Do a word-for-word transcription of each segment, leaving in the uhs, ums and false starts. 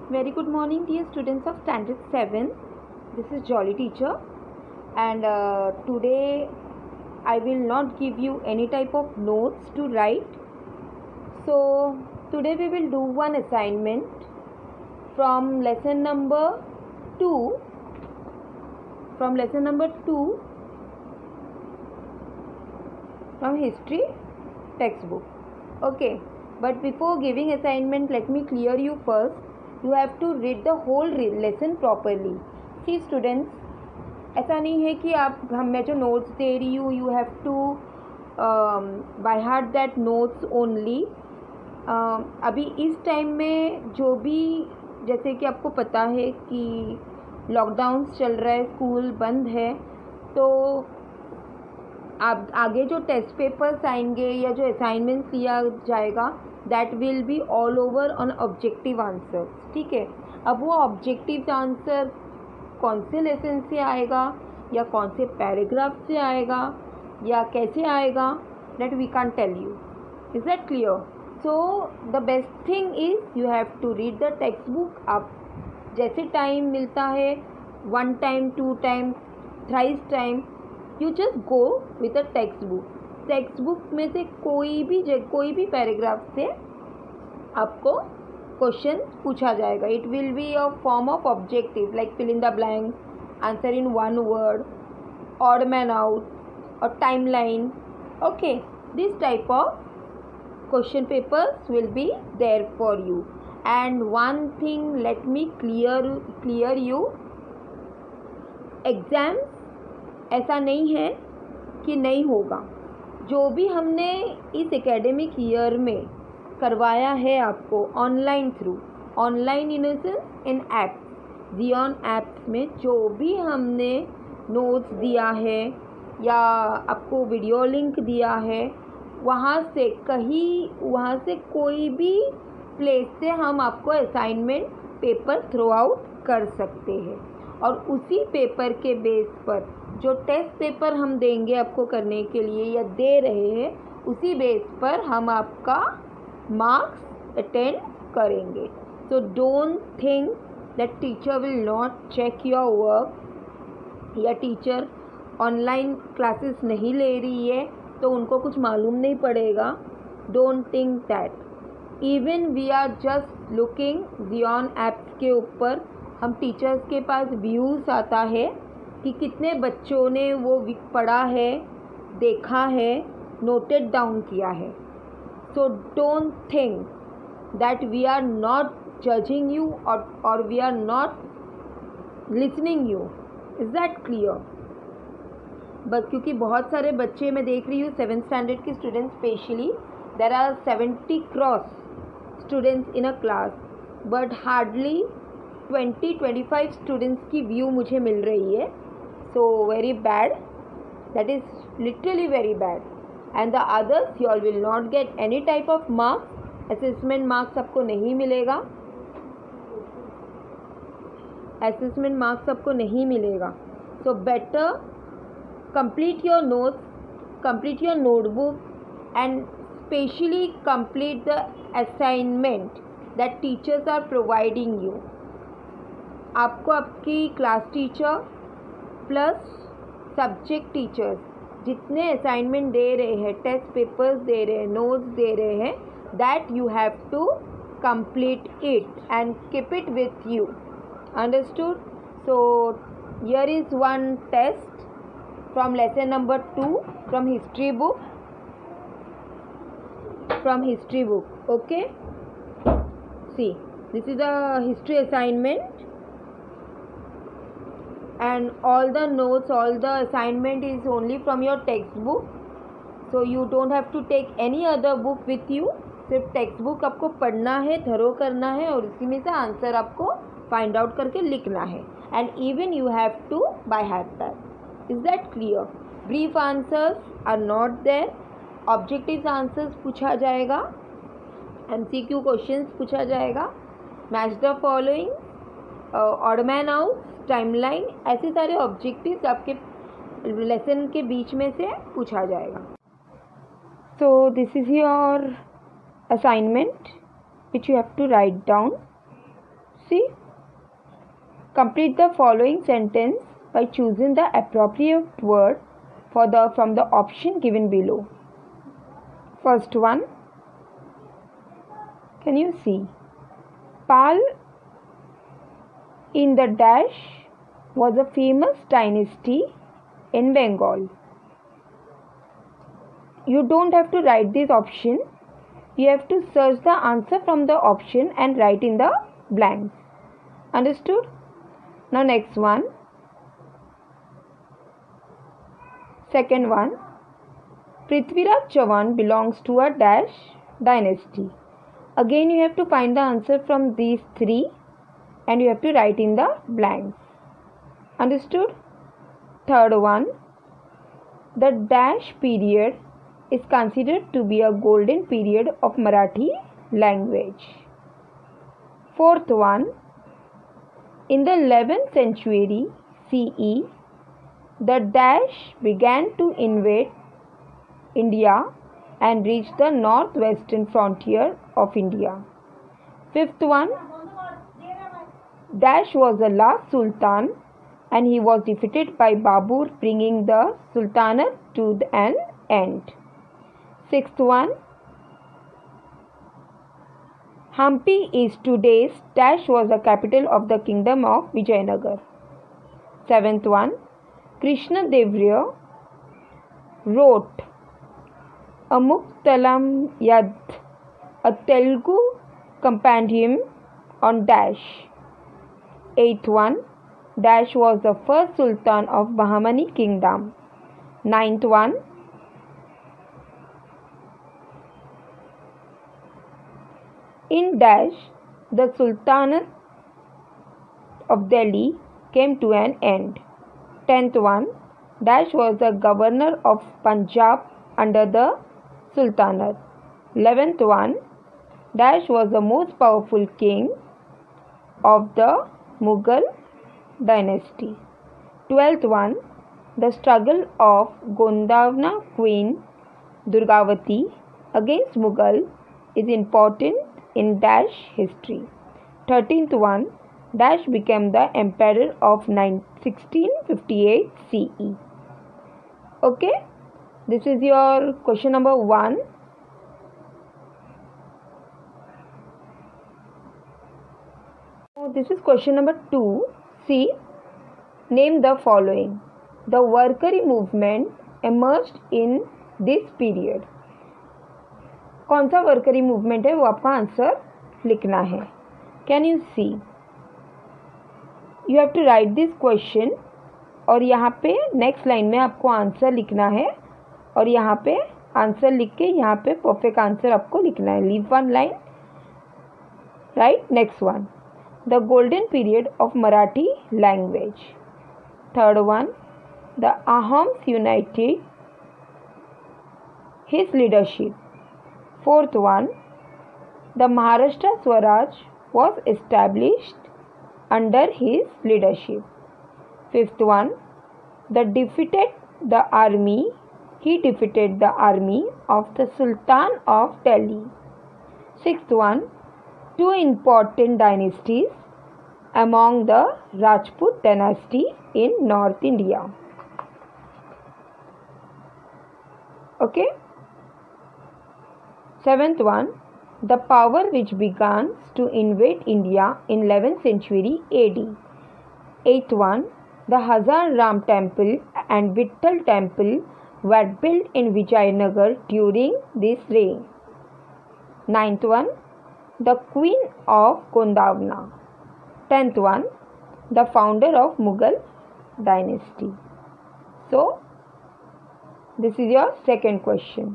Very good morning, dear students of Standard seven. This is Jolly teacher, and uh, today I will not give you any type of notes to write. So today we will do one assignment from lesson number two. From lesson number two from history textbook. Okay, but before giving assignment, let me clear you first. You have to read the whole lesson properly. See students, ऐसा नहीं है कि आप हम मैं जो notes दे रही हूँ you have to um, by heart that notes only. uh, अभी इस टाइम में जो भी, जैसे कि आपको पता है कि लॉकडाउन चल रहा है, स्कूल बंद है, तो आप आगे जो टेस्ट पेपर्स आएंगे या जो असाइनमेंट्स दिया जाएगा that will be all over on objective answer. ठीक है, अब वो ऑब्जेक्टिव आंसर कौन से लेसन से आएगा या कौन से पैराग्राफ से आएगा या कैसे आएगा, that we can tell you. Is that clear? So the best thing is you have to read the text book. आप जैसे टाइम मिलता है, one time, two time, thrice time, you just go with a text book. Text book में से कोई भी कोई भी पैराग्राफ से आपको क्वेश्चन पूछा जाएगा. It will be a form of objective like fill in the blank, answer in one word, odd man out और time line. Okay, this type of question papers will be there for you. And one thing let me clear clear you, exam ऐसा नहीं है कि नहीं होगा. जो भी हमने इस एकेडमिक ईयर में करवाया है आपको online through, online in in apps, Xeon apps में जो भी हमने नोट्स दिया है या आपको वीडियो लिंक दिया है, वहाँ से कहीं वहाँ से कोई भी प्लेस से हम आपको असाइनमेंट पेपर थ्रू आउट कर सकते हैं. और उसी पेपर के बेस पर जो टेस्ट पेपर हम देंगे आपको करने के लिए या दे रहे हैं, उसी बेस पर हम आपका मार्क्स अटेंड करेंगे. So don't think that teacher will not check your work या टीचर ऑनलाइन क्लासेस नहीं ले रही है तो उनको कुछ मालूम नहीं पड़ेगा. Don't think that. Even we are just looking Xeon apps के ऊपर, हम टीचर्स के पास व्यूज़ आता है कि कितने बच्चों ने वो पढ़ा है, देखा है, नोटेड डाउन किया है. So don't think that we are not judging you और और we are not listening you. Is that clear? बस क्योंकि बहुत सारे बच्चे मैं देख रही हूँ सेवेंथ स्टैंडर्ड के students specially, there are seventy cross students in a class, but hardly twenty twenty five students की व्यू मुझे मिल रही है. So very bad, that is literally very bad. And the others you all will not get any type of marks. Assessment marks आपको नहीं मिलेगा, assessment marks आपको नहीं मिलेगा. So better complete your notes, complete your notebook and specially complete the assignment that teachers are providing you. आपको आपकी class teacher plus subject teachers जितने assignment दे रहे हैं, टेस्ट पेपर्स दे रहे हैं, नोट्स दे रहे हैं, that you have to complete it and keep it with you. Understood? So here is one test from lesson number two from history book, from history book. Okay, see this is a history assignment and all the notes, all the assignment is only from your textbook. So you don't have to take any other book with you. सिर्फ text book आपको पढ़ना है, thorough करना है और उसी में से आंसर आपको फाइंड आउट करके लिखना है. And even you have to by heart that. Is that clear? Brief answers are not there. Objective answers पूछा जाएगा, एम सी क्यू क्वेश्चंस पूछा जाएगा, match the following, odd man out, timeline, ऐसे सारे objectives आपके लेसन के बीच में से पूछा जाएगा. So this is your assignment which you have to write down. See, Complete the following sentence by choosing the appropriate word for the from the option given below. First one, can you see? Pal in the dash was a famous dynasty in Bengal. You don't have to write this option. You have to search the answer from the option and write in the blanks. Understood? Now next one. Second one. Prithviraj Chauhan belongs to a dash dynasty. Again you have to find the answer from these three and you have to write in the blanks. Understood? Third one. The dash period is considered to be a golden period of Marathi language. Fourth one. In the eleventh century C E, the dash began to invade India and reached the northwestern frontier of India. Fifth one. Dash was the last sultan and he was defeated by Babur, bringing the sultanate to an end. Sixth one. Hampi is today's dash was the capital of the kingdom of Vijayanagar. Seventh one. Krishna Devraya wrote Amuktalam Yad, a Telugu compendium on dash. Eighth one. Dash was the first sultan of Bahmani kingdom. Ninth one. In dash, the Sultanate of Delhi came to an end. Tenth one. Dash was the governor of Punjab under the Sultanate. Eleventh one. Dash was the most powerful king of the Mughal dynasty. Twelfth one. The struggle of Gondwana Queen Durgavati against Mughal is important in dash history. Thirteenth one. Dash became the emperor of sixteen fifty-eight C E. Okay, this is your question number one. This is question number two. See, name the following. The workeri movement emerged in this period. कौन सा वर्करी movement है वो आपका answer लिखना है. Can you see? You have to write this question और यहाँ पे नेक्स्ट लाइन में आपको आंसर लिखना है और यहाँ पे आंसर लिख के यहाँ पे परफेक्ट आंसर आपको लिखना है. Leave one line, right. Next one. The golden period of Marathi language. Third one. The Ahoms united his leadership. Fourth one. The Maharashtra Swaraj was established under his leadership. Fifth one. The defeated the army. He defeated the army of the Sultan of Delhi. Sixth one. Two important dynasties among the Rajput dynasty in North India. Okay. Seventh one. The power which began to invade India in eleventh century A D. Eighth one. The Hazar Ram temple and Vittal temple were built in Vijayanagar during this reign. Ninth one. The Queen of Gondwana. Tenth one. The founder of Mughal dynasty. So, this is your second question.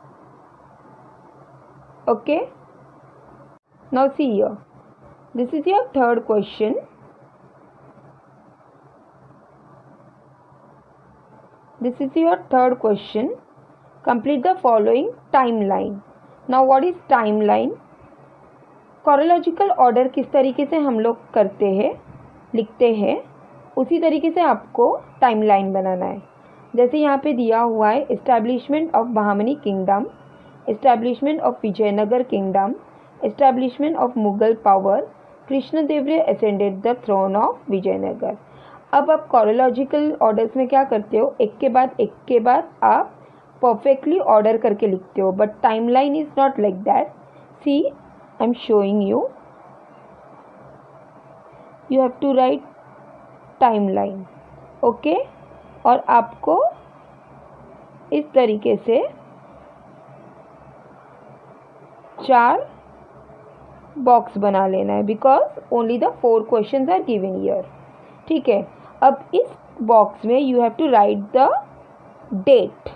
Okay. Now see here. This is your third question. This is your third question. Complete the following timeline. Now what is timeline? Chronological order किस तरीके से हम लोग करते हैं, लिखते हैं, उसी तरीके से आपको टाइमलाइन बनाना है. जैसे यहाँ पे दिया हुआ है establishment of Bahmani kingdom, establishment of Vijayanagar kingdom, establishment of Mughal power, Krishnadevaraya ascended the throne of Vijayanagar. अब आप कॉरोलॉजिकल ऑर्डर्स में क्या करते हो, एक के बाद एक के बाद आप परफेक्टली ऑर्डर करके लिखते हो, but timeline is not like that. See I am showing you, you have to write timeline, okay. और आपको इस तरीके से चार बॉक्स बना लेना है, because only the four questions are given here, ठीक है। अब इस बॉक्स में you have to write the date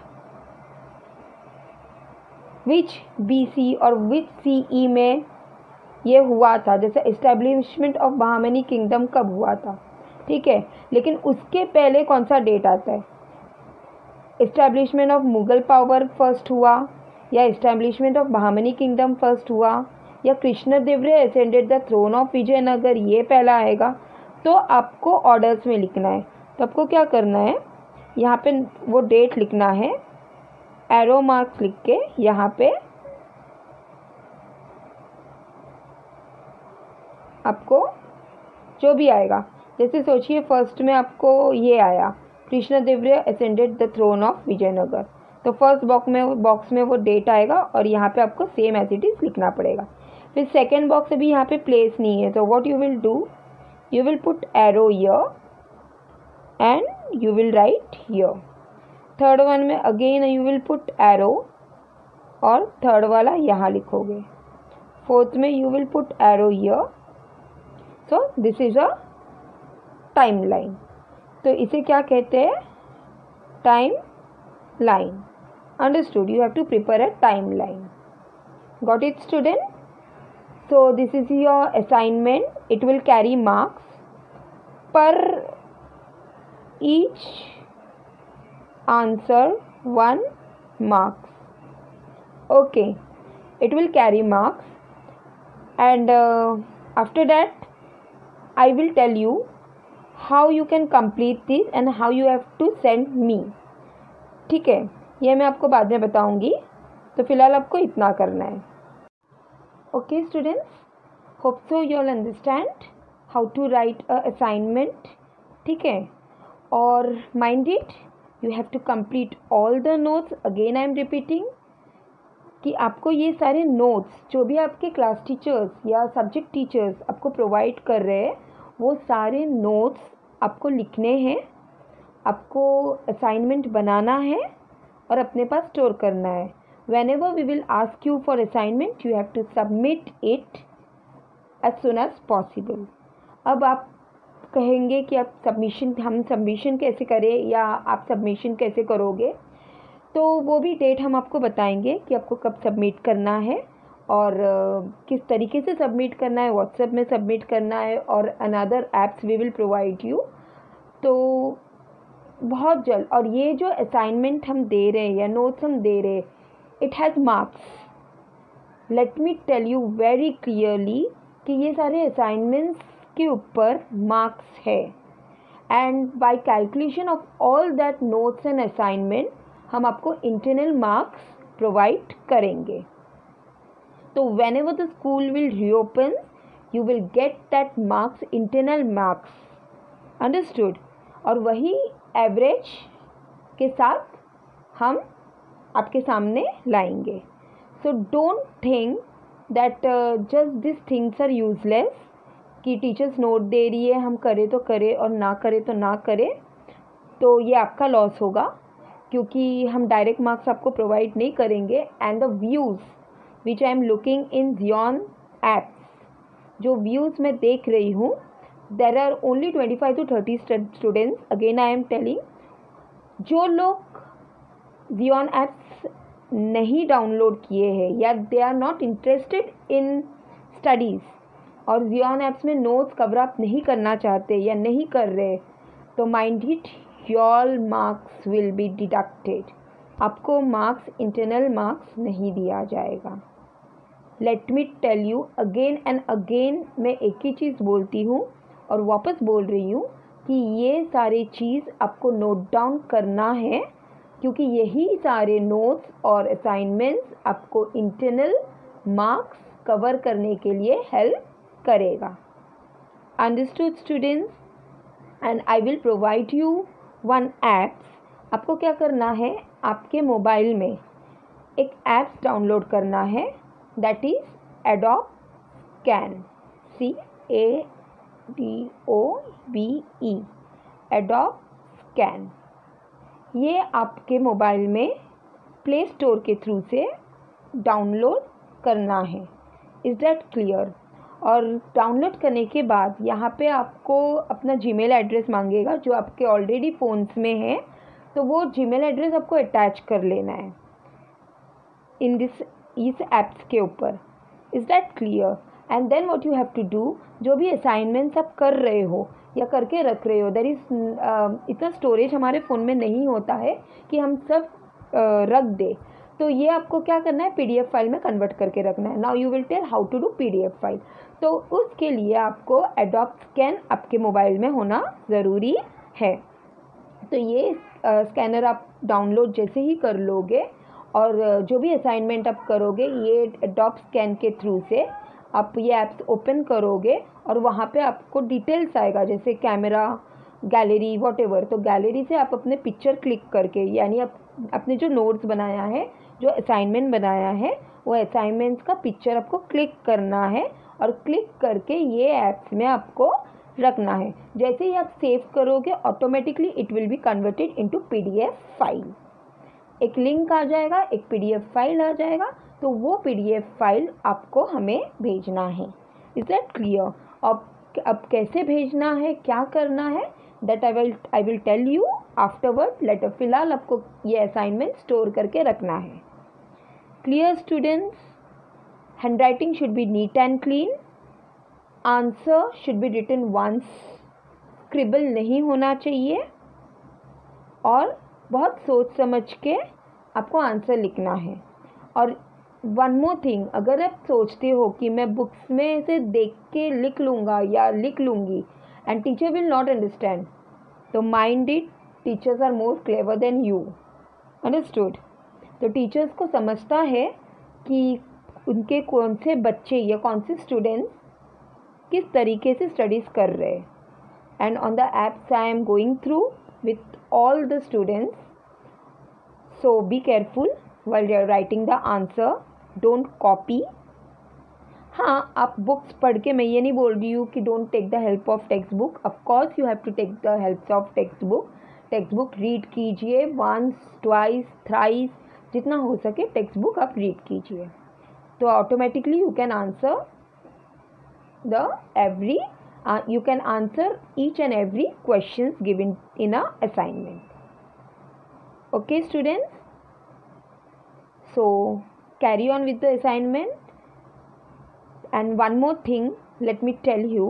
which BC और विच सीई में ये हुआ था, जैसे एस्टेब्लिशमेंट ऑफ बहामनी किंगडम कब हुआ था, ठीक है। लेकिन उसके पहले कौन सा डेट आता है, establishment of Mughal power first हुआ, या establishment of Bahmani kingdom first हुआ, या Krishnadevaraya ascended the throne of Vijayanagar, ये पहला आएगा। तो आपको ऑर्डर्स में लिखना है। तो आपको क्या करना है, यहाँ पे वो डेट लिखना है, एरो मार्क्स लिख के यहाँ पे आपको जो भी आएगा, जैसे सोचिए फर्स्ट में आपको ये आया, Krishnadevaraya ascended the throne of Vijayanagar, तो फर्स्ट बॉक्स में बॉक्स में वो डेट आएगा और यहाँ पे आपको सेम एज इट इज लिखना पड़ेगा। फिर सेकेंड बॉक्स अभी यहाँ पे प्लेस नहीं है, तो what you will do, you will put arrow here and you will write here. Third one में again you will put arrow और थर्ड वाला यहाँ लिखोगे। फोर्थ में you will put arrow here. So this is a timeline. तो इसे क्या कहते हैं, timeline. Understood? You have to prepare a timeline. Got it, student? So this is your assignment. It will carry marks per each answer, one marks. Okay, it will carry marks, and uh, after that I will tell you how you can complete this and how you have to send me. ठीक है, ये मैं आपको बाद में बताऊंगी। तो फिलहाल आपको इतना करना है। Okay students, hope so you all understand how to write a assignment, ठीक है। और mind it, you have to complete all the notes. Again I am repeating कि आपको ये सारे notes जो भी आपके क्लास टीचर्स या सब्जेक्ट टीचर्स आपको प्रोवाइड कर रहे हैं, वो सारे notes आपको लिखने हैं, आपको असाइनमेंट बनाना है और अपने पास स्टोर करना है। Whenever we will ask you for assignment, you have to submit it as soon as possible. अब आप कहेंगे कि आप सबमिशन हम सबमिशन कैसे करें या आप सबमिशन कैसे करोगे, तो वो भी डेट हम आपको बताएंगे कि आपको कब सबमिट करना है और किस तरीके से सबमिट करना है, व्हाट्सएप में सबमिट करना है और another apps we will provide you. तो बहुत जल्द, और ये जो असाइनमेंट हम दे रहे हैं या नोट्स हम दे रहे हैं, it has marks. Let me tell you very clearly कि ये सारे असाइनमेंट्स के ऊपर मार्क्स है, and by calculation of all that notes and assignment हम आपको इंटरनल मार्क्स प्रोवाइड करेंगे। तो whenever the school will reopen, you will get that marks, internal marks, understood. और वही एवरेज के साथ हम आपके सामने लाएंगे। So don't think that just this things are useless, कि टीचर्स नोट दे रही है हम करें तो करें और ना करें तो ना करें, तो ये आपका लॉस होगा, क्योंकि हम डायरेक्ट मार्क्स आपको प्रोवाइड नहीं करेंगे। And the views which I am looking in Xeon apps, जो व्यूज़ मैं देख रही हूँ, there are only twenty five to thirty students. Again I am telling, जो लोग ज़ियोन एप्स नहीं डाउनलोड किए हैं या they are not interested in studies और ज़ियोन एप्स में नोट्स कवर अप नहीं करना चाहते या नहीं कर रहे, तो mind it, your marks will be deducted. आपको मार्क्स, इंटरनल मार्क्स नहीं दिया जाएगा। Let me tell you again and again, मैं एक ही चीज़ बोलती हूँ और वापस बोल रही हूँ कि ये सारी चीज़ आपको नोट डाउन करना है, क्योंकि यही सारे नोट्स और असाइनमेंट्स आपको इंटरनल मार्क्स कवर करने के लिए हेल्प करेगा। Understood students? And I will provide you one apps. आपको क्या करना है, आपके मोबाइल में एक ऐप्स डाउनलोड करना है, that is Adobe scan, see A D O B E, Adobe scan. ये आपके मोबाइल में प्ले स्टोर के थ्रू से डाउनलोड करना है। Is that clear? और डाउनलोड करने के बाद यहाँ पे आपको अपना जीमेल एड्रेस मांगेगा जो आपके ऑलरेडी फ़ोन्स में है, तो वो जीमेल एड्रेस आपको अटैच कर लेना है इन दिस इस ऐप्स के ऊपर। Is that clear? And then what you have to do, जो भी असाइनमेंट्स आप कर रहे हो या करके रख रहे हो, देयर इज़ इतना स्टोरेज हमारे फ़ोन में नहीं होता है कि हम सब uh, रख दे, तो ये आपको क्या करना है, पीडीएफ फाइल में कन्वर्ट करके रखना है। Now you will tell how to do PDF file. तो उसके लिए आपको एडोब स्कैन आपके मोबाइल में होना ज़रूरी है। तो ये स्कैनर आप डाउनलोड जैसे ही कर लोगे और जो भी असाइनमेंट आप करोगे, ये एडोब स्कैन के थ्रू से आप ये ऐप्स ओपन करोगे और वहाँ पे आपको डिटेल्स आएगा, जैसे कैमरा, गैलरी, वॉटेवर। तो गैलरी से आप अपने पिक्चर क्लिक करके, यानी आप अपने जो नोट्स बनाया है, जो असाइनमेंट बनाया है, वो असाइनमेंट्स का पिक्चर आपको क्लिक करना है और क्लिक करके ये ऐप्स में आपको रखना है। जैसे ही आप सेव करोगे, automatically it will be converted into PDF file. एक लिंक आ जाएगा, एक पीडीएफ फाइल आ जाएगा, तो वो पीडीएफ फाइल आपको हमें भेजना है। Is that clear? अब अब कैसे भेजना है, क्या करना है, that I will I will tell you afterward. Later फिलहाल आपको ये असाइनमेंट स्टोर करके रखना है। Clear students? Hand writing should be neat and clean. Answer should be written once, scribble नहीं होना चाहिए और बहुत सोच समझ के आपको आंसर लिखना है। और वन मोर थिंग, अगर आप सोचते हो कि मैं बुक्स में से देख के लिख लूँगा या लिख लूँगी and teacher will not understand, तो mind it, teachers are more clever than you. Understood? तो टीचर्स को समझता है कि उनके कौन से बच्चे या कौन से स्टूडेंट्स किस तरीके से स्टडीज़ कर रहे हैं। And on the apps I am going through with all the students, so be careful while you are writing the answer, don't copy। हाँ, आप बुक्स पढ़ के, मैं ये नहीं बोल रही हूँ कि don't take the help of textbook, of course you have to take the help of textbook। textbook read कीजिए once, twice, thrice, जितना हो सके textbook आप read कीजिए, तो automatically you can answer the every uh, you can answer each and every questions given in a assignment। okay students, so carry on with the assignment। and one more thing, let me tell you,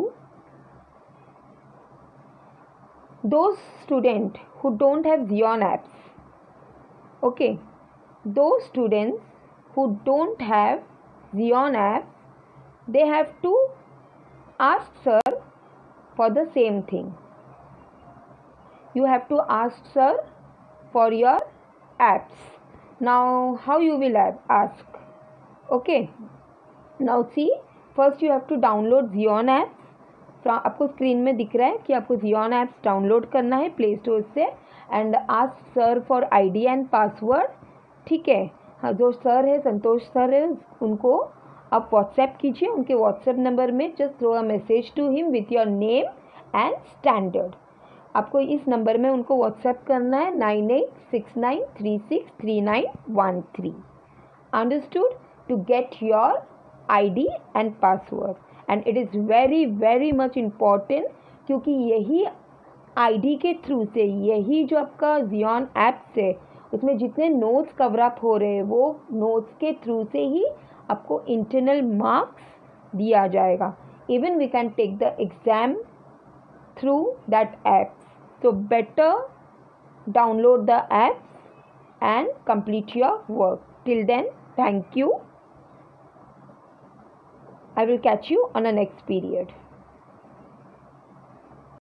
those students who don't have Xeon apps, okay, those students who don't have Xeon apps, they have to ask sir for the same thing। you have to ask sir for your apps। now how you will ask? okay, now see, first you have to download Xeon apps। आपको screen में दिख रहा है कि आपको Xeon apps download करना है Play Store से। And ask sir for ID and password. ठीक है, हाँ, जो सर है, संतोष सर है, उनको आप व्हाट्सएप कीजिए। उनके व्हाट्सएप नंबर में just throw a message to him with your name and standard. आपको इस नंबर में उनको व्हाट्सएप करना है, nine eight six nine three six three nine one three. Understood? To get your I D and password. And it is very very much important, क्योंकि यही I D के through से, यही जो आपका Xeon ऐप्स है, उसमें जितने नोट्स कवर अप हो रहे हैं, वो नोट्स के थ्रू से ही आपको इंटरनल मार्क्स दिया जाएगा। Even we can take the exam through that apps. So better download the apps and complete your work. Till then, thank you। I will catch you on the next period.